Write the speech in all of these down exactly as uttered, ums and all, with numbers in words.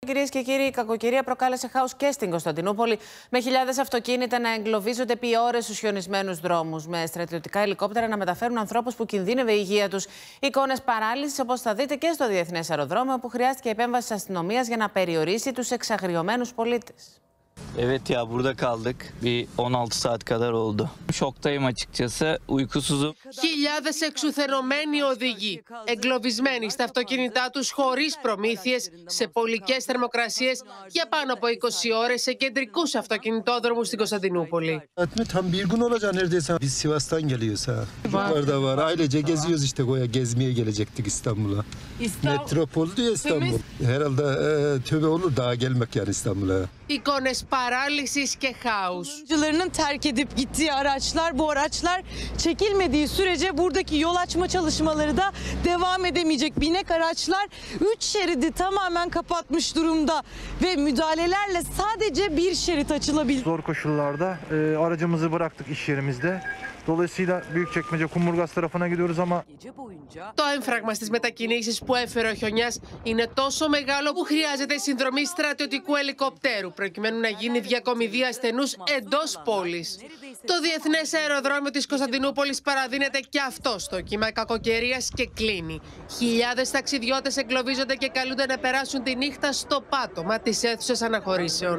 Κυρίες και κύριοι, η κακοκαιρία προκάλεσε χάος και στην Κωνσταντινούπολη, με χιλιάδες αυτοκίνητα να εγκλωβίζονται επί ώρες στους χιονισμένους δρόμους, με στρατιωτικά ελικόπτερα να μεταφέρουν ανθρώπους που κινδύνευε η υγεία τους. Εικόνες παράλυσης, όπως θα δείτε και στο Διεθνές Αεροδρόμιο, όπου χρειάστηκε επέμβαση της αστυνομίας για να περιορίσει τους εξαγριωμένους πολίτες. Evet ya burada kaldık. Bir on altı saat kadar oldu. Şoktayım açıkçası. Uykusuzum. Χιλιάδες εξουθενωμένοι οδηγοί, εγκλωβισμένοι στα αυτοκίνητά τους χωρίς προμήθειες, σε πολικές θερμοκρασίες για πάνω από είκοσι ώρες σε κεντρικούς αυτοκινητόδρομους στην Κωνσταντινούπολη. Tam bir gün olacak neredeyse. Biz Sivas'tan geliyoruz ha. Var da var. Ailece geziyoruz işte Goya gezmeye gelecektik İstanbul'a. Metropol diyor İstanbul. Herhalde e, tövbe olur daha gelmek yani İstanbul'a. Εικόνες παράλυσης και χάους. Kullanıcılarının terk edip gittiği araçlar, bu araçlar çekilmediği sürece buradaki yol açma çalışmaları da devam edemeyecek. Binek araçlar üç şeridi tamamen kapatmış durumda ve müdahalelerle sadece bir şerit açılabildi. Zor koşullarda e, aracımızı bıraktık iş yerimizde. Dolayısıyla Büyükçekmece Kumburgaz tarafına gidiyoruz ama... Το έμφραγμα στις μετακινήσεις που έφερε ο χιονιάς είναι τόσο μεγάλο που χρειάζεται συνδρομή στρατιωτικού ελικοπτέρου προκειμένου να γίνει διακομιδή ασθενούς εντός πόλης. Το Διεθνές Αεροδρόμιο της Κωνσταντινούπολης παραδίνεται και αυτό στο κύμα κακοκαιρίας και κλείνει. Χιλιάδες ταξιδιώτες εγκλωβίζονται και καλούνται να περάσουν τη νύχτα στο πάτωμα της αίθουσας αναχωρήσεων.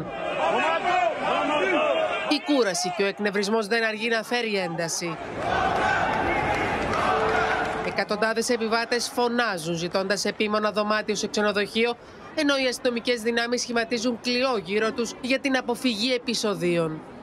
Η κούραση και ο εκνευρισμός δεν αργεί να φέρει ένταση. Εκατοντάδες επιβάτες φωνάζουν ζητώντας επίμονα δωμάτιο σε ξενοδοχείο, ενώ οι αστυνομικές δυνάμεις σχηματίζουν κλειό γύρω τους για την αποφυγή επεισοδίων.